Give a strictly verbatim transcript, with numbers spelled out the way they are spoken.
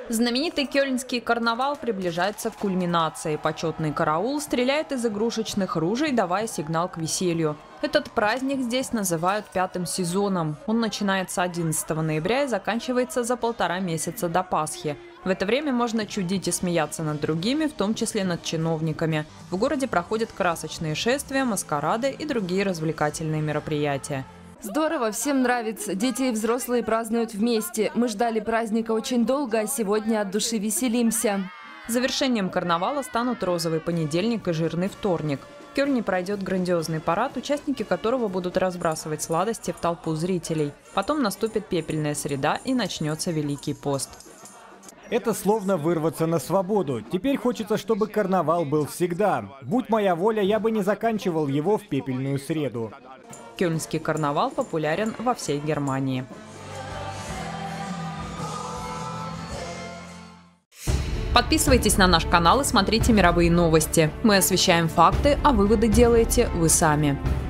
Знаменитый кёльнский карнавал приближается к кульминации. Почетный караул стреляет из игрушечных ружей, давая сигнал к веселью. Этот праздник здесь называют пятым сезоном. Он начинается одиннадцатого ноября и заканчивается за полтора месяца до Пасхи. В это время можно чудить и смеяться над другими, в том числе над чиновниками. В городе проходят красочные шествия, маскарады и другие развлекательные мероприятия. Здорово, всем нравится. Дети и взрослые празднуют вместе. Мы ждали праздника очень долго, а сегодня от души веселимся. Завершением карнавала станут розовый понедельник и жирный вторник. В Кёльне пройдет грандиозный парад, участники которого будут разбрасывать сладости в толпу зрителей. Потом наступит пепельная среда и начнется Великий пост. Это словно вырваться на свободу. Теперь хочется, чтобы карнавал был всегда. Будь моя воля, я бы не заканчивал его в пепельную среду. Кёльнский карнавал популярен во всей Германии. Подписывайтесь на наш канал и смотрите мировые новости. Мы освещаем факты, а выводы делаете вы сами.